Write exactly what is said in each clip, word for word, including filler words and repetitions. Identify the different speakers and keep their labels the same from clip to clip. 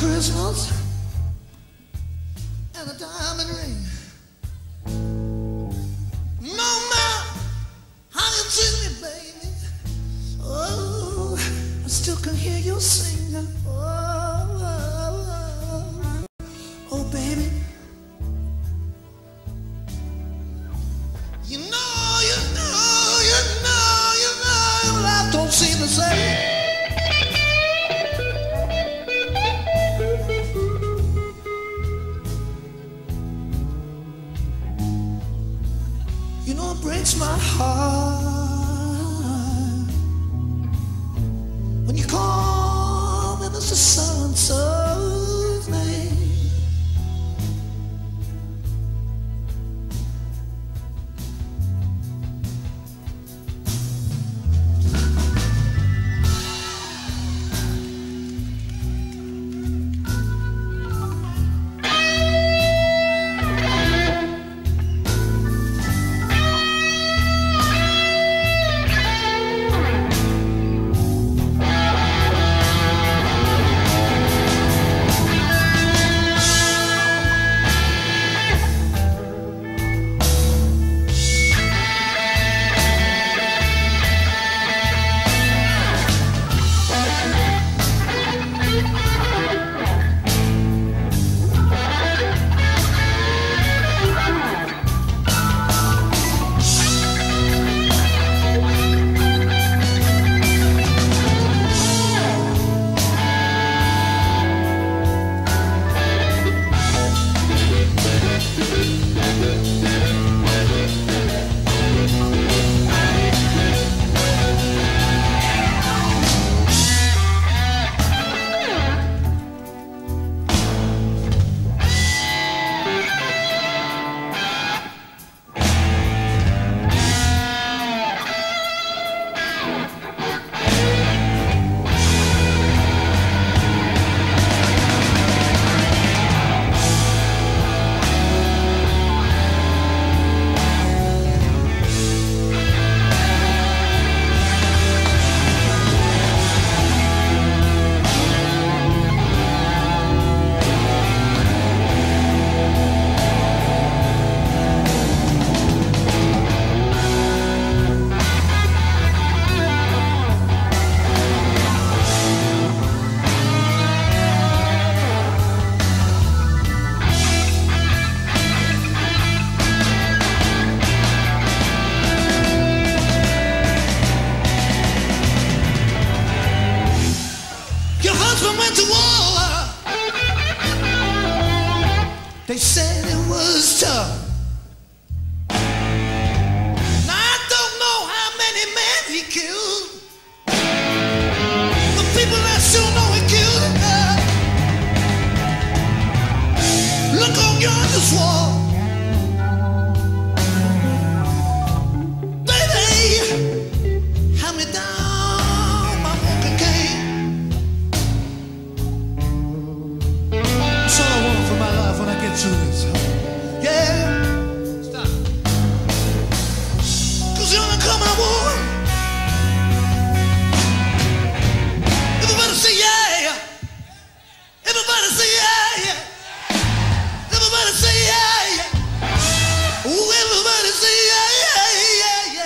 Speaker 1: Christmas and a diamond ring. No matter how you treat me, baby, oh, I still can hear you sing. Oh, oh, oh, oh, baby, you know, you know, you know, you know, life don't seem the same. You know it breaks my heart when you call me Mister So-and-so's name. Went to war. They said it was tough. Now I don't know how many men he killed, but people that sure know he killed enough. Look on yonder's wall, baby, hand me down my walking cane. To this, yeah. Stop. Cause you're gonna come on board. Everybody say yeah. Everybody say yeah, yeah. Everybody say yeah, yeah. Ooh, everybody say yeah, yeah,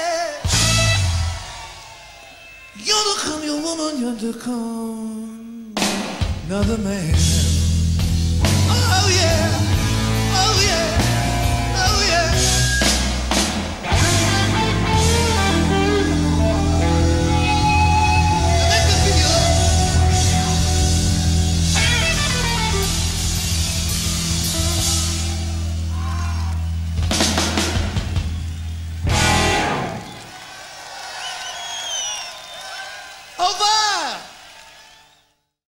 Speaker 1: yeah, yeah. You're to come, your woman, you're to come another man. Oh yeah. Oh yeah, oh yeah. Let me feel. Over.